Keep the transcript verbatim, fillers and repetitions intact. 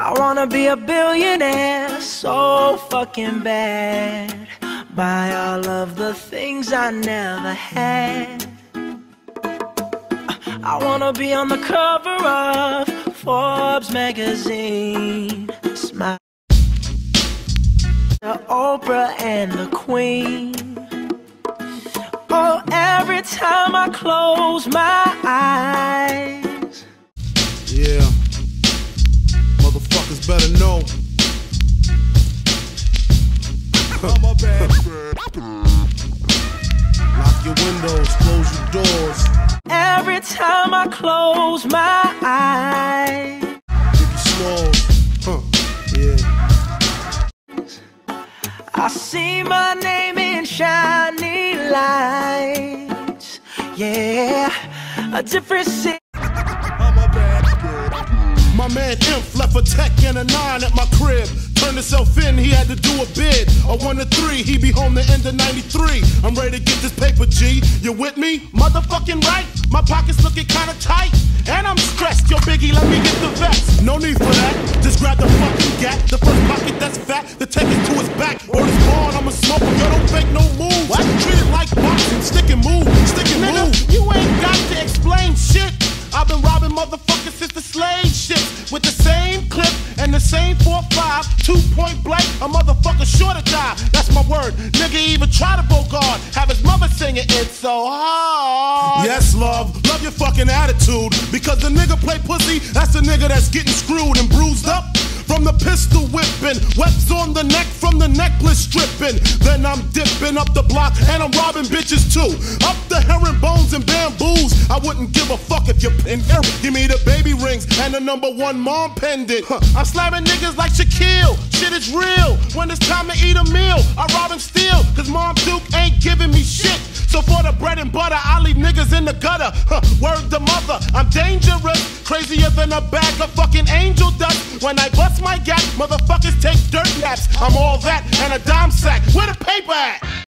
I wanna be a billionaire so fucking bad. Buy all of the things I never had. I wanna be on the cover of Forbes magazine. Smile to Oprah and the Queen. Oh, every time I close my eyes. Yeah, motherfuckers better know. I'm a bad Lock your windows, close your doors. Every time I close my eyes. Biggie Smalls, huh, yeah. I see my name in shiny lights. Yeah, a different city. I'm a bad My man Imp left a tech and a nine at my crib. Turned himself in, he had to do a bid. A one to three, he be home the end of ninety-three. I'm ready to get this paper, G. You with me? Motherfucking right. My pockets looking kinda tight. And I'm stressed, yo Biggie, let me get the vest. No need for that, just grab the fucking gap. The first pocket that's fat, the take it to his back. Or it's born, I'ma smoke him, yo don't fake no moves. What? Treat it like boxing, stick and move, stick and Nigga, move. You ain't got to explain shit. I've been robbing motherfuckers since the slave shit. With the same clip and the same four five, two point blank, a motherfucker sure to die. That's my word, nigga even try to bogart. Have his mother singing It's So Hard. Yes, love, love your fucking attitude. Because the nigga play pussy, that's the nigga that's getting screwed and bruised up. From the pistol whipping, webs on the neck from the necklace stripping. Then I'm dipping up the block and I'm robbing bitches too. Up the herringbones and bamboos. I wouldn't give a fuck if you're in here. Give me the baby rings and the number one mom pendant. Huh. I'm slamming niggas like Shaquille. Shit is real. When it's time to eat a meal, I rob and steal. Cause Mom Duke ain't giving me shit. So for the bread and butter, I leave niggas in the gutter. Huh. Word to mother, I'm dangerous. Crazier than a bag of fucking angel dust. When I bust my gap, motherfuckers take dirt naps. I'm all that and a dime sack. Where the paper at?